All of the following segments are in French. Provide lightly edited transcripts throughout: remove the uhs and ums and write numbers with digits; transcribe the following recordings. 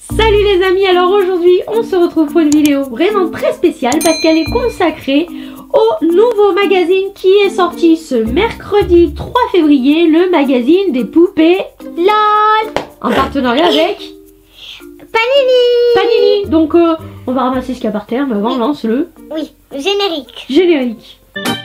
Salut les amis, alors aujourd'hui on se retrouve pour une vidéo vraiment très spéciale parce qu'elle est consacrée au nouveau magazine qui est sorti ce mercredi 3 février, le magazine des poupées LOL, en partenariat avec Panini. Donc on va ramasser ce qu'il y a par terre, mais avant lance-le. Oui, générique. Générique.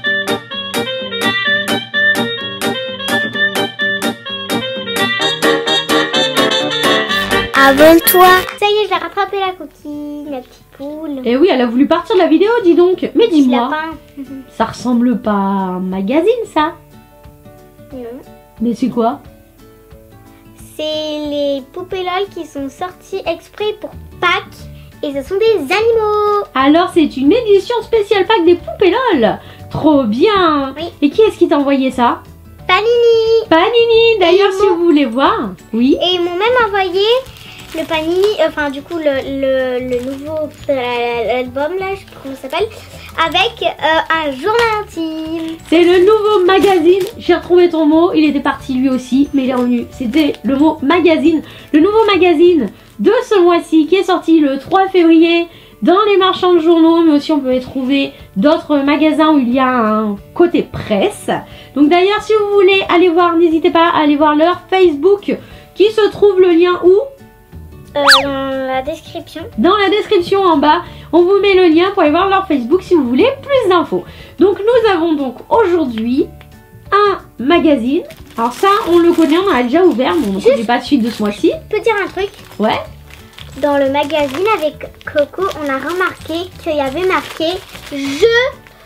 Avole-toi. Ça y est, j'ai rattrapé la coquille, la petite poule. Et oui, elle a voulu partir de la vidéo, dis donc. Mais dis-moi, Lapin. ça ressemble pas à un magazine ça? Non. Mais c'est quoi? C'est les poupées LOL qui sont sorties exprès pour Pâques. Et ce sont des animaux. Alors c'est une édition spéciale pack des poupées LOL. Trop bien. Oui. Et qui est-ce qui t'a envoyé ça? Panini. Panini. D'ailleurs Et si vous voulez voir. Oui. Et ils m'ont même envoyé le Panini, enfin du coup le nouveau album là, je sais pas comment ça s'appelle, avec un journal intime. C'est le nouveau magazine. J'ai retrouvé ton mot. Il était parti lui aussi, mais il est revenu. C'était le mot magazine. Le nouveau magazine de ce mois-ci qui est sorti le 3 février dans les marchands de journaux, mais aussi on peut les trouver d'autres magasins où il y a un côté presse. Donc d'ailleurs si vous voulez aller voir, n'hésitez pas à aller voir leur Facebook qui se trouve le lien où? Dans la description. Dans la description en bas, on vous met le lien pour aller voir leur Facebook si vous voulez plus d'infos. Donc nous avons donc aujourd'hui un magazine. Alors ça on le connaît, on a déjà ouvert, mais on ne connaît pas de suite de ce mois-ci. Je peux dire un truc? Ouais. Dans le magazine avec Coco, on a remarqué qu'il y avait marqué jeu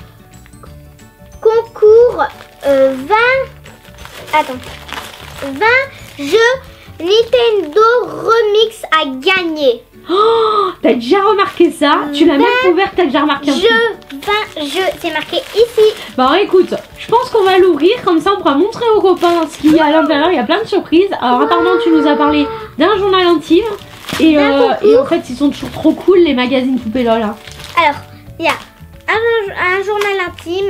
concours 20 jeux Nintendo Remix à gagner. Oh, t'as déjà remarqué ça? Tu l'as même ouvert, t'as déjà remarqué un truc. 20 jeux, c'est marqué ici. Bon écoute, je pense qu'on va l'ouvrir, comme ça on pourra montrer aux copains ce qu'il y a à l'intérieur. Il y a plein de surprises. Alors apparemment tu nous as parlé d'un journal intime. Et en fait ils sont toujours trop cool les magazines poupées LOL. Hein. Alors il y a un journal intime,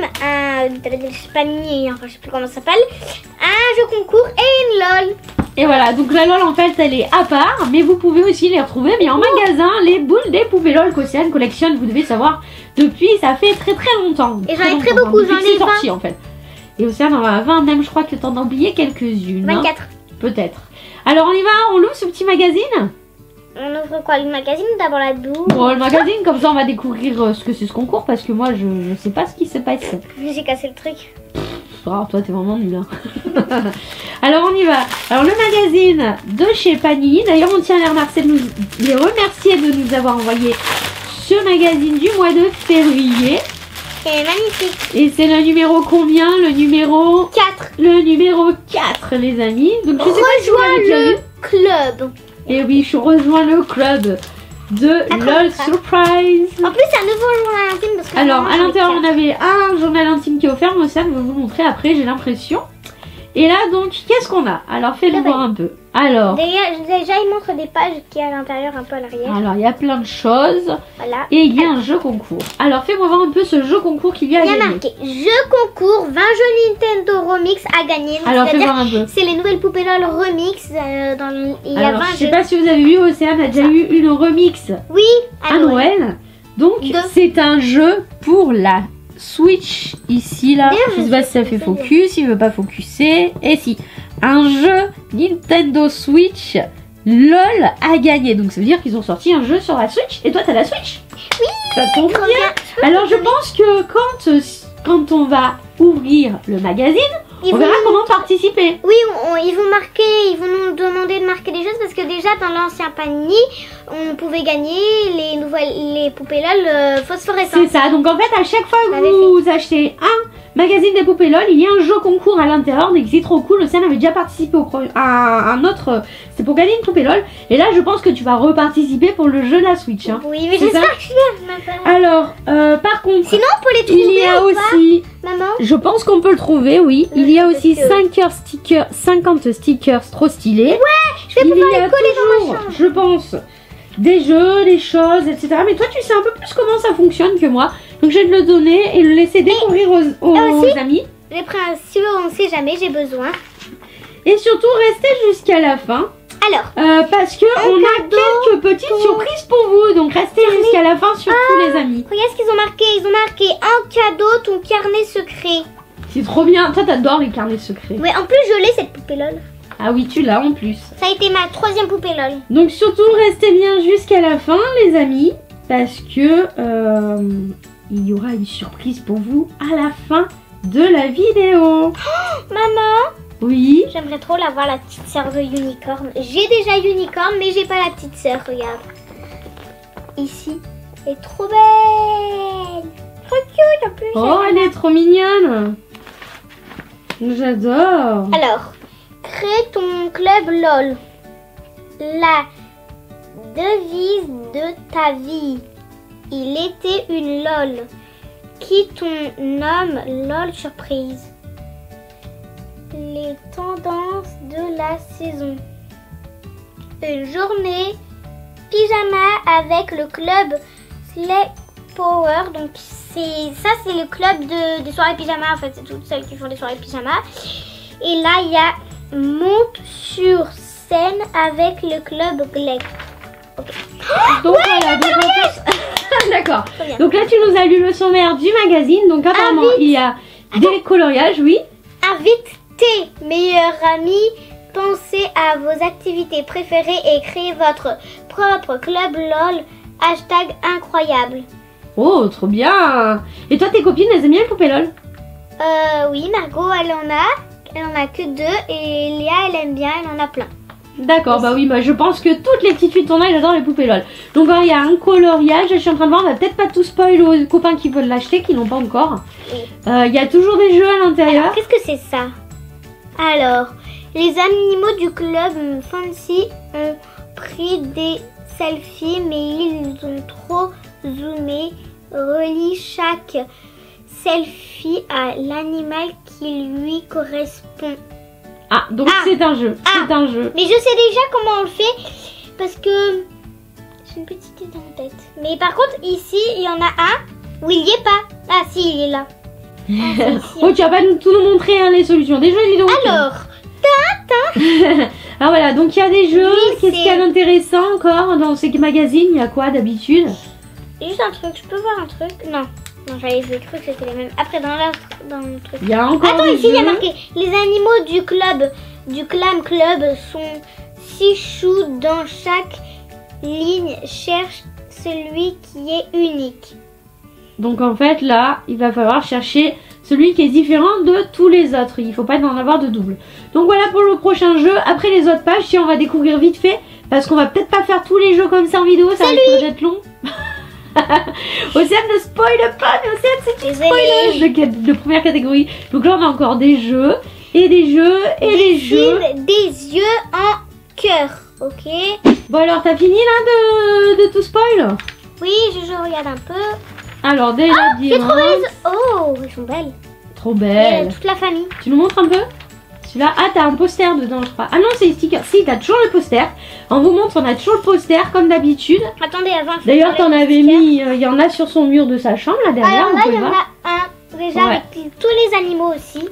Panini, enfin je sais plus comment ça s'appelle, un jeu concours et une LOL. Et voilà, donc la LOL en fait elle est à part, mais vous pouvez aussi les retrouver mais en magasin, les boules des poupées LOL qu'Océane collectionne, vous devez savoir, depuis ça fait très longtemps. Et j'en ai très beaucoup, j'en ai 20. Sorti en fait. Et Océane en a 20, même je crois que t'en as oublié quelques-unes. 24. Hein, peut-être. Alors on y va, on l'ouvre ce petit magazine? On ouvre quoi, le magazine ou d'abord la douche? Bon, le magazine, comme ça on va découvrir ce que c'est ce concours parce que moi je sais pas ce qui se passe. J'ai cassé le truc. Oh, toi t'es vraiment nul hein. Alors on y va. Alors le magazine de chez Panini, d'ailleurs on tient à les remercier de nous avoir envoyé ce magazine du mois de février. C'est magnifique. Et c'est le numéro combien? Le numéro 4. Le numéro 4 les amis. Donc je sais pas si vous l'avez déjà vu. Club. Et oui, je rejoins le club de LOL Surprise. En plus, c'est un nouveau journal intime. Parce que alors, à l'intérieur, on avait un journal intime qui est offert. Moi, ça, je vais vous montrer après, j'ai l'impression. Et là, donc, qu'est-ce qu'on a? Alors, fais-le voir un peu. Alors, déjà, il montre des pages qui est à l'intérieur, un peu à l'arrière. Alors, il y a plein de choses. Voilà. Et il y a un jeu concours. Alors, fais-moi voir un peu ce jeu concours qu'il y a à gagner. Il y a marqué jeu concours 20 jeux Nintendo Remix à gagner. Donc, alors, fais voir un peu. C'est les nouvelles poupées LOL Remix. Il y a 20 je sais pas si vous avez vu, Océane a déjà eu une remix. Oui, à Noël. Donc, c'est un jeu pour la Switch ici là. Je sais pas si ça fait focus, il veut pas focuser. Et si, un jeu Nintendo Switch LOL à gagner. Donc ça veut dire qu'ils ont sorti un jeu sur la Switch. Et toi t'as la Switch? Oui. Ça tombe bien. Alors je pense que quand on va ouvrir le magazine, on verra comment participer. Oui, ils vont nous demander de marquer des choses parce que déjà dans l'ancien Panini, on pouvait gagner les poupées LOL phosphorescentes. C'est ça, donc en fait à chaque fois que vous achetez un magazine des poupées LOL, il y a un jeu concours à l'intérieur, donc c'est trop cool. Océane avait déjà participé à un autre, c'est pour gagner une poupée LOL. Et là je pense que tu vas reparticiper pour le jeu de la Switch. Hein. Oui, mais j'espère que je vais. Alors, par contre, sinon on peut les trouver. Il y a aussi, maman, je pense qu'on peut le trouver, oui. Il y a aussi 50 stickers trop stylés. Ouais, je vais pouvoir les coller dans ma chambre. Je pense, des jeux, des choses, etc. Mais toi tu sais un peu plus comment ça fonctionne que moi. Donc je vais te le donner et le laisser découvrir aux amis. Les principes, on ne sait jamais, j'ai besoin. Et surtout restez jusqu'à la fin. Alors, parce que on a quelques petits surprise pour vous, donc restez jusqu'à la fin surtout les amis. Regarde ce qu'ils ont marqué. Ils ont marqué en cadeau ton carnet secret. C'est trop bien, toi t'adores les carnets secrets. Ouais, en plus je l'ai cette poupée LOL. Ah oui, tu l'as en plus. Ça a été ma 3e poupée LOL. Donc surtout restez bien jusqu'à la fin les amis, parce que il y aura une surprise pour vous à la fin de la vidéo. Maman, Oui. j'aimerais trop la voir, la petite sœur de Unicorn. J'ai déjà Unicorn, mais j'ai pas la petite sœur, regarde. Ici, elle est trop belle. Trop cute en plus. Oh, elle est trop mignonne. J'adore. Alors, crée ton club LOL. La devise de ta vie. Il était une LOL. Qui ton nomme LOL surprise. Les tendances de la saison. Une journée pyjama avec le club Slay Power. Donc c'est le club des soirées pyjama. En fait, c'est toutes celles qui font des soirées pyjama. Et là, il y a monte sur scène avec le club Gleg. Okay. Donc voilà, donc en fait... D'accord. Très bien. Donc là tu nous as lu le sommaire du magazine. Donc apparemment il y a des coloriages, oui. Invite tes meilleurs amis, pensez à vos activités préférées et créez votre propre club LOL. Hashtag incroyable. Oh, trop bien. Et toi tes copines, elles aiment bien les poupées LOL? Oui, Margot, elle en a que 2 et Léa, elle aime bien, elle en a plein. D'accord, bah oui, bah je pense que toutes les petites filles de ton âge adorent les poupées LOL. Donc il y a un coloriage, je suis en train de voir, on va peut-être pas tout spoil aux copains qui veulent l'acheter, qui l'ont pas encore. Oui. Il y a toujours des jeux à l'intérieur. Alors, qu'est-ce que c'est ça? Alors, les animaux du club Fancy ont pris des selfies, mais ils ont trop zoomé. Relie chaque selfie à l'animal qui lui correspond. Ah, donc c'est un jeu, c'est un jeu. Mais je sais déjà comment on le fait parce que j'ai une petite idée en tête. Mais par contre, ici, il y en a un où il n'y est pas. Ah si, il est là. Oh, tu vas pas tout nous montrer hein, les solutions. Des jeux, dis donc. Alors, Ah voilà, donc il y a des jeux. Oui, Qu'est-ce qu'il y a d'intéressant encore dans ces magazines? Il y a quoi d'habitude? juste un truc, je peux voir un truc? Non, j'ai cru que c'était les mêmes. Après, dans le truc. Il y a encore Attends, des ici, il y a jeux. marqué les animaux du Clam Club sont 6 choux dans chaque ligne. Cherche celui qui est unique. Donc en fait là, il va falloir chercher celui qui est différent de tous les autres. Il ne faut pas en avoir de double. Donc voilà pour le prochain jeu. Après les autres pages, si on va découvrir vite fait, parce qu'on va peut-être pas faire tous les jeux comme ça en vidéo, ça risque d'être long. Océane ne spoil pas, mais Océane c'est une spoileuse de première catégorie. Donc là on a encore des jeux, et des jeux, et des jeux. Des yeux en cœur, ok? Bon alors t'as fini là de tout spoil? Oui, je regarde un peu. Alors déjà J'ai trouvé les... Oh, elles sont belles. Trop belle. Toute la famille. Tu nous montres un peu? Celui-là, ah t'as un poster dedans je crois. Ah non c'est les stickers, si t'as toujours le poster. On vous montre, on a toujours le poster comme d'habitude. Attendez, avant. D'ailleurs t'en avais mis, il y en a sur son mur de sa chambre là derrière. Alors là, vous il y pouvez en voir. a un déjà Ouais. avec tous les animaux aussi.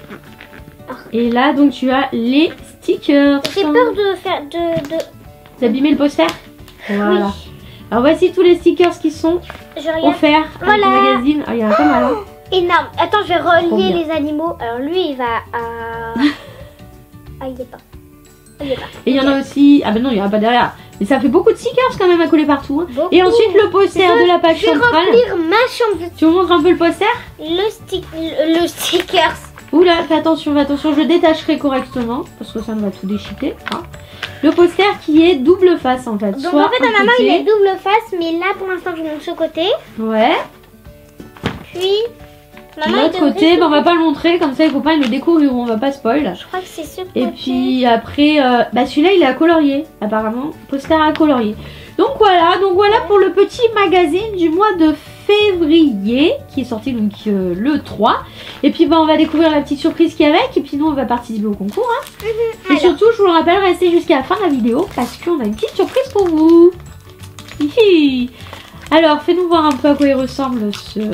Et là donc tu as les stickers. J'ai peur de faire D'abîmer le poster. Voilà. Alors voici tous les stickers qui sont Je regarde. offerts avec Voilà. le magazine. Ah il y en a pas mal hein. Énorme. Attends, je vais Trop relier bien. les animaux. Alors lui, il va à... Ah, il est pas. Il est pas. Et il y en a aussi, ah ben non il y en a pas derrière. Mais ça fait beaucoup de stickers quand même à coller partout. Hein. Beaucoup. Et ensuite le poster de la page Je vais centrale. remplir ma chambre. Tu me montres un peu le poster? Le stickers. Oula, fais attention, je le détacherai correctement parce que ça ne va tout déchiqueter. Hein. Le poster qui est double face en fait. Donc soit en fait, un maman, côté. il est double face, mais là pour l'instant, je vous montre ce côté. Ouais. Puis, maman, L'autre côté, ben, on va pas le montrer, comme ça les copains ils le découvriront, on va pas spoil. Je crois que c'est ce côté. Et puis après, bah celui-là il est à colorier, apparemment. Poster à colorier. Donc voilà pour le petit magazine du mois de février qui est sorti donc le 3. Et puis bah, on va découvrir la petite surprise qu'il y a avec. Et puis nous on va participer au concours. Hein. Et Alors. surtout, je vous le rappelle, restez jusqu'à la fin de la vidéo parce qu'on a une petite surprise pour vous. Hihi. Alors, fais-nous voir un peu à quoi il ressemble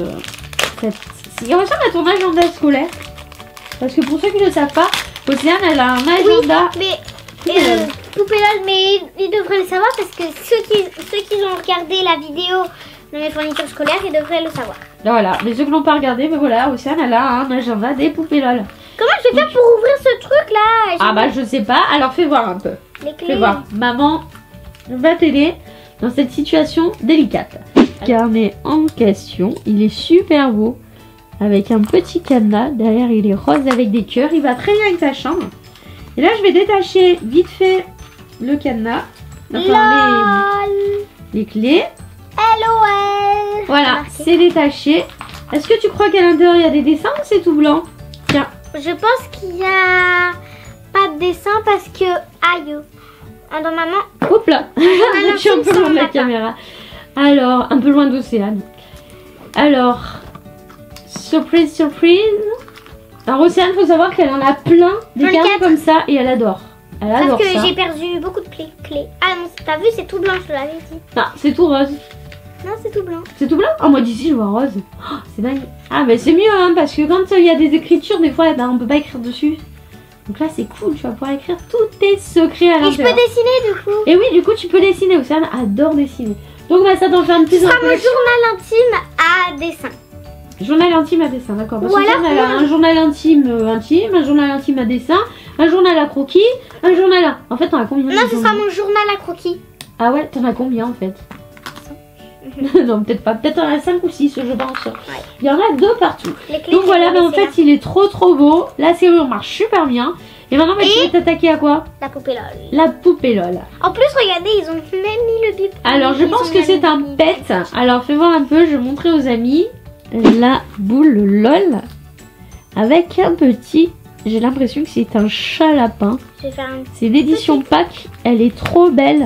il ressemble à ton agenda scolaire. Parce que pour ceux qui ne le savent pas, Océane, elle a un agenda. Oui, mais poupée LOL, mais ils devraient le savoir parce que ceux qui ont regardé la vidéo de mes fournitures scolaires, ils devraient le savoir. Voilà, mais ceux qui l'ont pas regardé, mais voilà, Océane elle a un agenda des poupées LOL. Comment je vais faire pour ouvrir ce truc là? Ah bah je sais pas, alors fais voir un peu. Les clés. Fais voir, maman va t'aider dans cette situation délicate. Le carnet en question, il est super beau. Avec un petit cadenas, derrière il est rose avec des cœurs, il va très bien avec ta chambre. Et là je vais détacher vite fait le cadenas, enfin les clés. LOL. Voilà, c'est détaché. Est-ce que tu crois qu'à l'intérieur il y a des dessins ou c'est tout blanc? Tiens. Je pense qu'il y a pas de dessin parce que aïe. Normalement. Hop là. Je suis un peu loin de la caméra. Alors, un peu loin d'Océane. Alors, surprise, surprise. Alors Océane, faut savoir qu'elle en a plein des cartes comme ça et elle adore. Elle adore parce que ça. j'ai perdu beaucoup de clés. Ah non, t'as vu, c'est tout blanc, je te l'avais dit. Non, c'est tout rose. Non, c'est tout blanc. C'est tout blanc? Oh, moi d'ici je vois rose. Oh, c'est dingue. Ah, mais c'est mieux, hein, parce que quand il y a des écritures, des fois, ben, on peut pas écrire dessus. Donc là, c'est cool, tu vas pouvoir écrire tous tes secrets à l'intérieur. Et je peux dessiner du coup. Et oui, du coup, tu peux dessiner. Océane adore dessiner. Donc, bah, ça t'en fait un petit. Ce sera mon journal intime à dessin. Journal intime à dessin, d'accord. Parce Voilà, que elle a un journal intime un journal intime à dessin, un journal à croquis, un journal à... En fait, t'en as combien? Non, ce sera mon journal à croquis. Ah ouais, t'en as combien en fait? Non, peut-être pas. Peut-être t'en as 5 ou 6, je pense. Ouais. Il y en a 2 partout. Donc voilà, bah, en fait, il est trop beau. La serrure marche super bien. Et maintenant, bah, tu vas t'attaquer à quoi? La poupée LOL. La poupée LOL. En plus, regardez, ils ont même mis le bip. Alors, je pense que c'est un pet. Alors, fais voir un peu, je vais montrer aux amis. La boule LOL avec un petit, j'ai l'impression que c'est un chat lapin. C'est l'édition pack, elle est trop belle.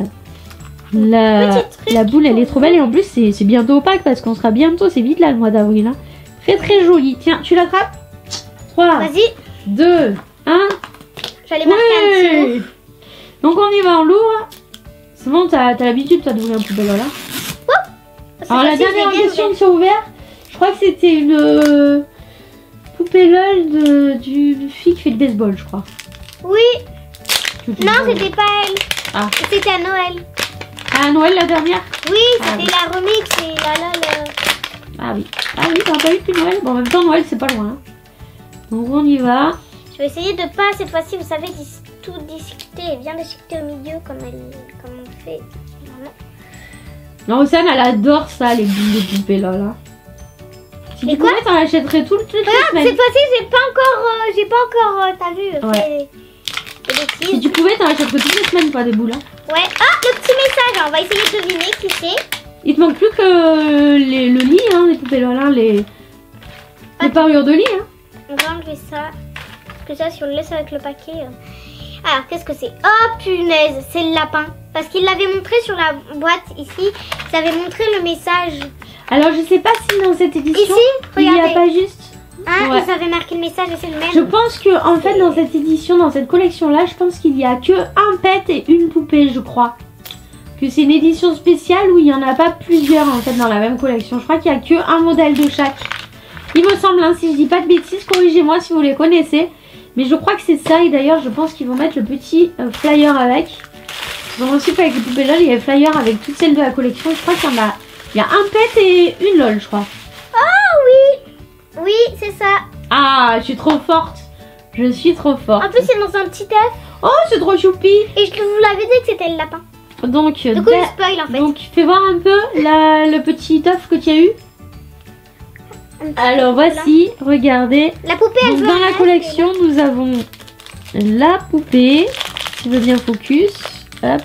La boule elle est trop belle et en plus c'est bientôt Pâques parce qu'on sera bientôt, c'est vite là le mois d'avril. Hein. Très joli. Tiens, tu l'attrapes? 3, 2, 1. J'allais marquer un petit mot. Donc on y va, on l'ouvre. C'est bon, t'as l'habitude toi d'ouvrir un poupée LOL là. Alors la dernière question qui s'est ouverte, je crois que c'était une poupée LOL d'une fille qui fait le baseball, je crois. Oui. Non, c'était pas elle. Ah. C'était à Noël. À Noël la dernière? Oui, c'était la remix et la LOL. Ah oui. Ah oui, t'as pas eu depuis Noël? Bon, en même temps, Noël c'est pas loin. Hein. Donc on y va. Je vais essayer de pas, cette fois-ci, vous savez, tout discuter et bien déchiqueter au milieu comme on fait normalement. Non, Océane, elle adore ça, les boules de poupée là. Si tu pouvais, t'en achèterais toutes les semaines. Cette fois-ci, j'ai pas encore, t'as vu, ouais. Si tu pouvais, t'en achèterais toutes les semaines, pas des boules. Hein. Ouais. Ah, le petit message, on va essayer de deviner qui c'est. Il te manque plus que le lit, hein, les poupées là, les parures de lit. Hein. On va enlever ça. Parce que ça, si on le laisse avec le paquet... Alors, qu'est-ce que c'est? Oh, punaise, c'est le lapin. Parce qu'il l'avait montré sur la boîte ici. Ils avaient montré le message. Alors, je sais pas si dans cette édition, ici, il n'y a pas juste... Hein, ouais. Ils avaient marqué le message et c'est le même. Je pense que en fait, dans cette édition, dans cette collection-là, je pense qu'il y a que un pet et une poupée, je crois. Que c'est une édition spéciale où il n'y en a pas plusieurs, en fait, dans la même collection. Je crois qu'il n'y a que un modèle de chaque. Il me semble, hein, si je dis pas de bêtises, corrigez-moi si vous les connaissez. Mais je crois que c'est ça, et d'ailleurs je pense qu'ils vont mettre le petit flyer avec. Dans le site avec les poupées LOL, il y a le flyer avec toutes celles de la collection. Je crois qu'il y en a, il y a un pet et une LOL, je crois. Oh oui. Oui, c'est ça. Ah, je suis trop forte. Je suis trop forte. En plus c'est dans un petit œuf. Oh, c'est trop choupi. Et je vous l'avais dit que c'était le lapin. Donc, du coup il spoil en fait. Donc fais voir un peu le petit œuf que tu as eu. Alors voici, regardez. La poupée, elle dans la collection, nous avons la poupée. Si tu veux bien focus. Hop.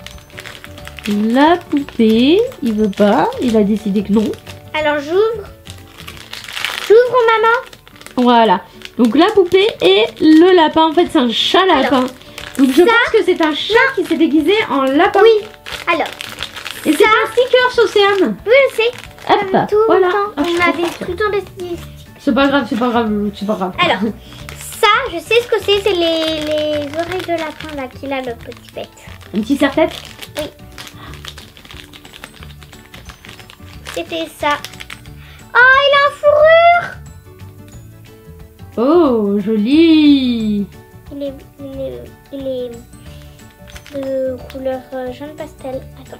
La poupée. Il veut pas. Il a décidé que non. Alors j'ouvre. J'ouvre, maman. Voilà. Donc la poupée et le lapin. En fait, c'est un chat lapin. Alors, donc je pense que c'est un chat qui s'est déguisé en lapin. Oui. Alors. Et c'est un sticker, Océane. Oui, je sais. Hop, voilà. On avait tout le temps des stickers. C'est pas grave, c'est pas grave, c'est pas grave. Alors, ça, je sais ce que c'est les oreilles de lapin là qu'il a, le petit pet. Un petit serre-tête? Oui. C'était ça. Oh, il a une fourrure. Oh, joli. Il est couleur jaune pastel. Attends.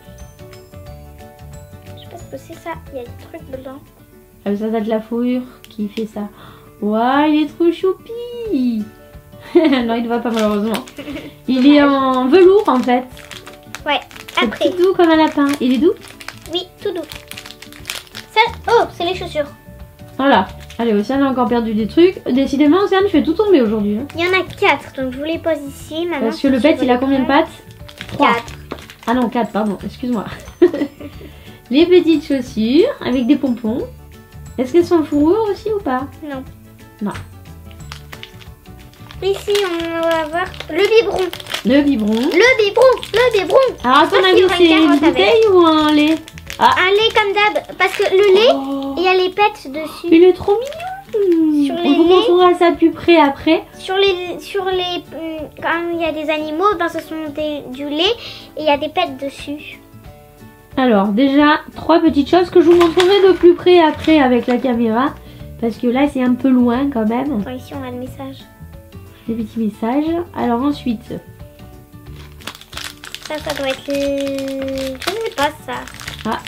Je sais pas ce que c'est ça. Il y a des trucs dedans. Ah, ça date de la fourrure qui fait ça. Waouh, il est trop choupi. Non, il ne va pas malheureusement. Il est en velours en fait. Ouais, C'est après. tout doux comme un lapin. Il est doux? Oui, tout doux. Ça... Oh, c'est les chaussures. Voilà. Allez, Océane a encore perdu des trucs. Décidément, Océane, tu fais tout tomber aujourd'hui. Hein. Il y en a 4, donc je vous les pose ici. Maintenant, Parce que le pet, il a combien de pattes? 3. 4. Ah non, 4, pardon, excuse-moi. Les petites chaussures avec des pompons. Est-ce qu'elles sont en fourrure aussi ou pas? Non. Non. Ici, on va avoir le biberon. Le biberon. Le biberon, le biberon. Alors, à ton Moi, avis, il y aura c'est une une carotte avec. bouteille ou un lait? Ah, Un lait comme d'hab, parce que le lait, oh, il y a les pets dessus. il est trop mignon. Sur On les vous laits. montrera ça plus près après. Sur les, quand il y a des animaux, ben ce sont du lait et il y a des pets dessus. Alors, déjà, 3 petites choses que je vous montrerai de plus près après avec la caméra. Parce que là, c'est un peu loin quand même. Bon, ici, on a le message. Des petits messages. Alors ensuite, Ça doit être le... Je ne sais pas ça.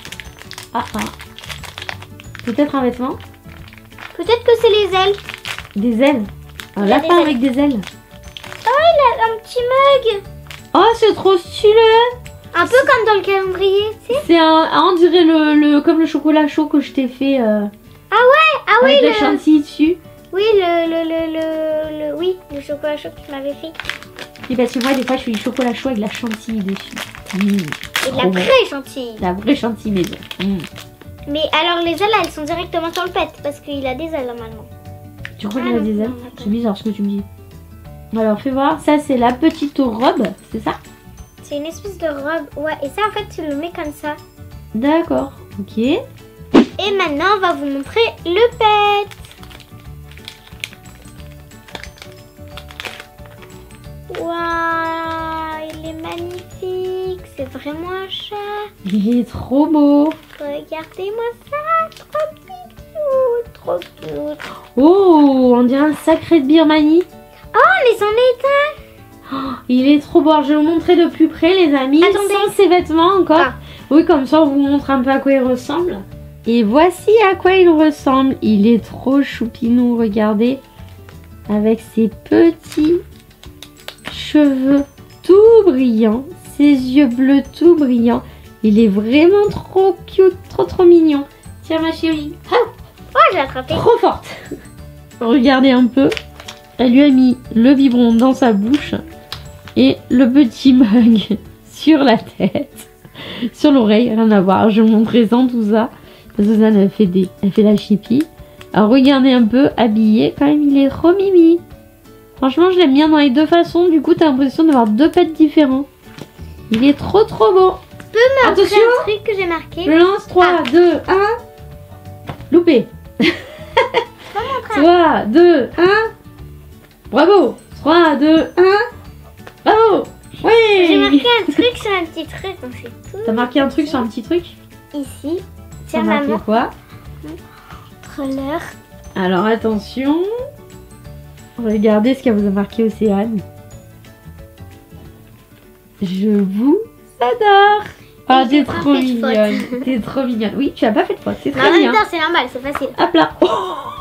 peut-être un vêtement. Peut-être que c'est les ailes. Des ailes. Un Il y a lapin des avec des ailes. Oh, il a un petit mug. Oh, c'est trop stylé. Un peu comme dans le calendrier, tu sais. C'est un, on dirait comme le chocolat chaud que je t'ai fait Ah oui, avec la chantilly dessus. Oui, oui, le chocolat chaud que tu m'avais fait. Et parce que moi, des fois, je fais du chocolat chaud avec de la chantilly dessus. Et de la Trop bon. vraie chantilly. La vraie chantilly maison. Mais alors les ailes, elles sont directement sur le pet parce qu'il a des ailes normalement. Tu crois Ah qu'il a non, des ailes? non, attends. C'est bizarre ce que tu me dis. Alors, fais voir. Ça, c'est la petite robe. C'est ça? C'est une espèce de robe. Ouais, et ça en fait tu le mets comme ça. D'accord. Ok. Et maintenant on va vous montrer le pet. Waouh, il est magnifique. C'est vraiment un chat. Il est trop beau. Regardez-moi ça. Trop cute. Trop cute. Oh, on dirait un sacré de Birmanie. Oh, mais c'en est un. Oh, il est trop beau. Alors, je vais vous montrer de plus près, les amis. Attendez. Sans ses vêtements encore. Ah. Oui, comme ça, on vous montre un peu à quoi il ressemble. Et voici à quoi il ressemble. Il est trop choupinou, regardez. Avec ses petits cheveux tout brillants. Ses yeux bleus tout brillants. Il est vraiment trop cute, trop mignon. Tiens, ma chérie. Ah, Oh, j'ai attrapé. trop forte. Regardez un peu. Elle lui a mis le biberon dans sa bouche et le petit mug sur la tête, sur l'oreille, rien à voir. Je vous montrerai sans tout ça. Suzanne elle fait la chippie. Alors regardez un peu, habillé, quand même il est trop mimi. Franchement je l'aime bien dans les deux façons, du coup t'as l'impression d'avoir deux pets différents. Il est trop beau. Tu peux me montrer Attention. un truc que j'ai marqué? Je lance 3, 2, 1. Loupé. 3, 2, 1. Bravo. 3, 2, 1. Bravo. Oui. J'ai marqué un truc sur un petit truc, donc c'est tout. T'as marqué un truc sur un petit truc? Ici. T'as Tiens, marqué maman. quoi? Contrôleur. Alors attention. Regardez ce qu'elle vous a marqué, Océane. Je vous adore. Ah, Et j'ai t'es pas trop fait de mignonne. faute. T'es trop mignonne. Oui, tu as pas fait de faute. C'est Mais en très même bien. temps, c'est normal, c'est facile. Hop là. Oh,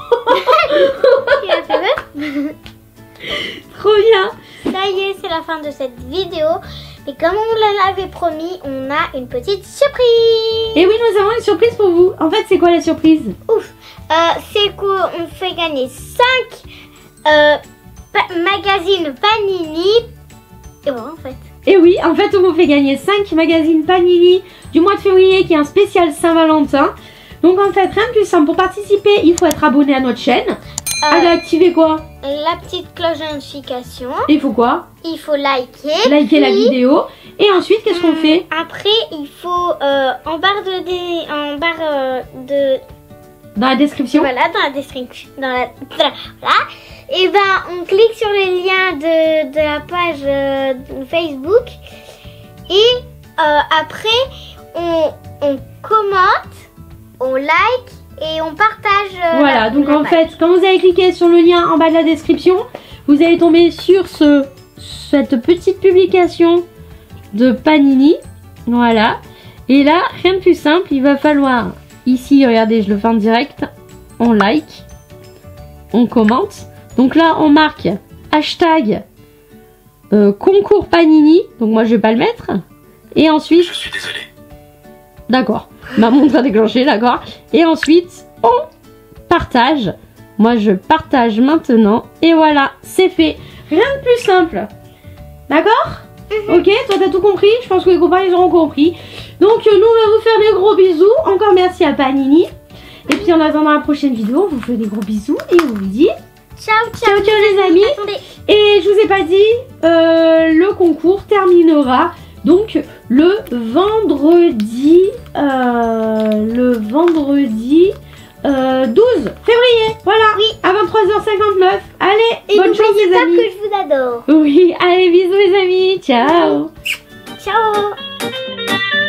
Tu as fait peur? trop bien. Ça y est, c'est la fin de cette vidéo. Et comme on l'avait promis, on a une petite surprise. Et oui, nous avons une surprise pour vous. En fait, c'est quoi la surprise? Ouf. C'est qu'on fait gagner 5 magazines Panini. Et voilà, en fait. Et oui, en fait, on vous fait gagner 5 magazines Panini du mois de février qui est un spécial Saint-Valentin. Donc en fait, rien de plus simple. Pour participer, il faut être abonné à notre chaîne. Allez, activer quoi? La petite cloche de notification. Et il faut quoi? Il faut liker. Liker la Puis, vidéo. Et ensuite, qu'est-ce qu'on fait? Après, il faut en barre de Dans la description. voilà, dans la description, voilà. Et ben, on clique sur les liens de la page Facebook et après, on commente, on like et on partage. Voilà, donc la en page. fait, quand vous allez cliquer sur le lien en bas de la description, vous allez tomber sur cette petite publication de Panini. Voilà. Et là, rien de plus simple, il va falloir, ici, regardez, je le fais en direct, on like, on commente. Donc là, on marque hashtag concours Panini. Donc moi, je vais pas le mettre. Et ensuite... Je suis désolé. D'accord. Ma montre a déclenché, d'accord. Et ensuite, on partage. Moi, je partage maintenant. Et voilà, c'est fait. Rien de plus simple. D'accord? Ok, toi, t'as tout compris? Je pense que les copains, ils auront compris. Donc, nous, on va vous faire des gros bisous. Encore merci à Panini. Et puis, en attendant la prochaine vidéo, on vous fait des gros bisous. Et on vous dit... Ciao, Ciao, ciao les amis. Attendez. Et je vous ai pas dit, le concours terminera donc le vendredi 12 février. Voilà, oui, à 23h59. Allez, Et bonne chance n'oubliez les pas amis. que je vous adore. Oui, allez, bisous les amis. Ciao. Ciao.